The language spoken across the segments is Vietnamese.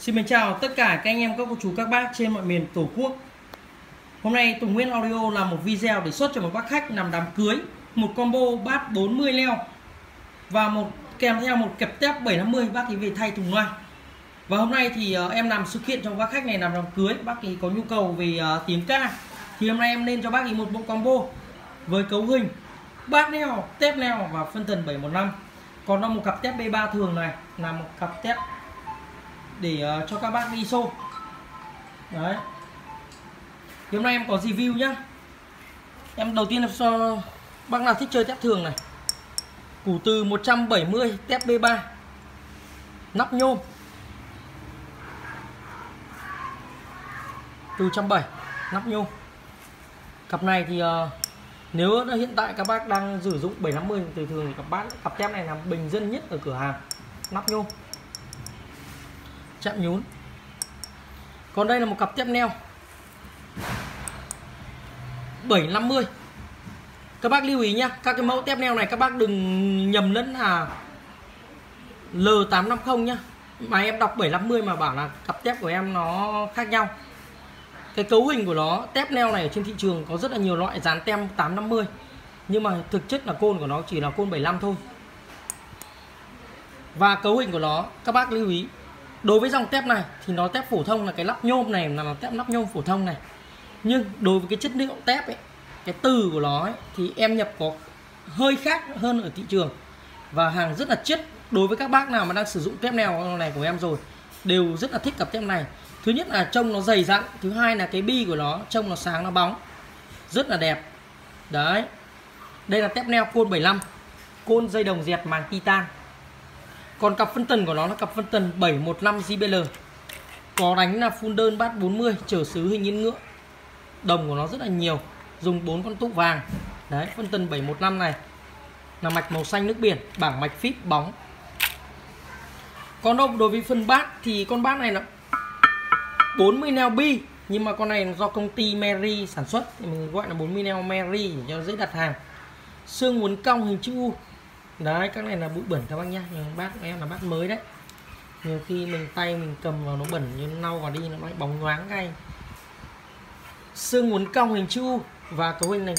Xin mến chào tất cả các anh em, các cô chú, các bác trên mọi miền Tổ quốc. Hôm nay Tùng Nguyễn Audio làm một video để xuất cho một bác khách làm đám cưới một combo bát 40 leo và kèm theo một kẹp tép 750 bác ấy về thay thùng loa. Và hôm nay thì em làm sự kiện cho bác khách này làm đám cưới, bác ấy có nhu cầu về tiếng ca thì hôm nay em lên cho bác ấy một bộ combo với cấu hình bát neo, tép neo và phân tần 715. Còn đó một cặp tép B3 thường này là một cặp tép để cho các bác đi show. Đấy. Thì hôm nay em có review nhá. Em đầu tiên là cho bác nào thích chơi tép thường này. Củ từ 170 tép B3. Nắp nhôm. Từ 170 nắp nhôm. Cặp này thì nếu hiện tại các bác đang sử dụng 750 từ thường thì cặp tép này là bình dân nhất ở cửa hàng. Nắp nhôm. Chạm nhún. Còn đây là một cặp tép neo 750. Các bác lưu ý nhá, các cái mẫu tép neo này các bác đừng nhầm lẫn là L850 nhá. Mà em đọc 750 mà bảo là cặp tép của em nó khác nhau. Cái cấu hình của nó, tép neo này ở trên thị trường có rất là nhiều loại dán tem 850. Nhưng mà thực chất là côn của nó chỉ là côn 75 thôi. Và cấu hình của nó các bác lưu ý, đối với dòng tép này thì nó tép phổ thông là cái lắp nhôm này là tép lắp nhôm phổ thông này. Nhưng đối với cái chất liệu tép ấy, cái từ của nó ấy, thì em nhập có hơi khác hơn ở thị trường. Và hàng rất là chất. Đối với các bác nào mà đang sử dụng tép neo này của em rồi đều rất là thích cặp tép này. Thứ nhất là trông nó dày dặn, thứ hai là cái bi của nó trông nó sáng nó bóng, rất là đẹp. Đấy. Đây là tép neo côn 75, côn dây đồng dẹt màng titan. Còn cặp phân tần của nó là cặp phân tần 715 JBL. Có đánh là full đơn bát 40, chở xứ hình yên ngựa. Đồng của nó rất là nhiều, dùng 4 con tụ vàng. Đấy, phân tần 715 này là mạch màu xanh nước biển, bảng mạch phíp bóng. Còn đối với phần bát thì con bát này là 40 neo bi, nhưng mà con này do công ty Mary sản xuất thì mình gọi là 40 neo Mary để cho dễ đặt hàng. Xương uốn cong hình chữ U. Đấy, các này là bụi bẩn các bác nhá. Bát của em là bát mới đấy. Nhiều khi tay mình cầm vào nó bẩn, nhưng lau vào đi nó bóng nhoáng ngay. Xương uốn cong hình chữ U và cấu hình này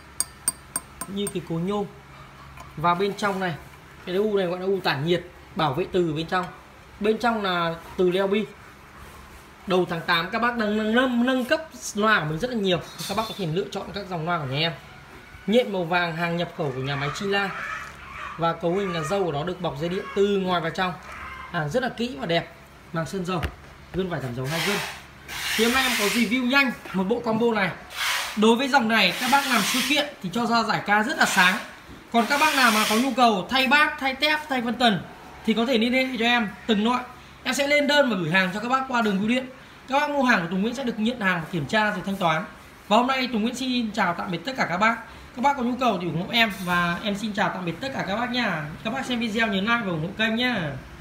như cái cối nhôm. Và bên trong này, cái U này gọi là U tản nhiệt, bảo vệ từ bên trong. Bên trong là từ leo bi. Đầu tháng 8 các bác đang nâng cấp loa của mình rất là nhiều. Các bác có thể lựa chọn các dòng loa của nhà em. Nhện màu vàng hàng nhập khẩu của nhà máy Chila. Và cấu hình là dâu của nó được bọc dây điện từ ngoài vào trong. Hàng rất là kỹ và đẹp. Màng sơn dầu, gân vải thẩm dầu 2 gân. Thì hôm nay em có review nhanh một bộ combo này. Đối với dòng này các bác làm sự kiện thì cho ra giải ca rất là sáng. Còn các bác nào mà có nhu cầu thay bát, thay tép, thay phân tần thì có thể liên hệ cho em từng loại. Em sẽ lên đơn và gửi hàng cho các bác qua đường bưu điện. Các bác mua hàng của Tùng Nguyễn sẽ được nhận hàng và kiểm tra rồi thanh toán. Và hôm nay Tùng Nguyễn xin chào tạm biệt tất cả các bác. Các bác có nhu cầu thì ủng hộ em và em xin chào tạm biệt tất cả các bác nha. Các bác xem video nhớ like và ủng hộ kênh nhá.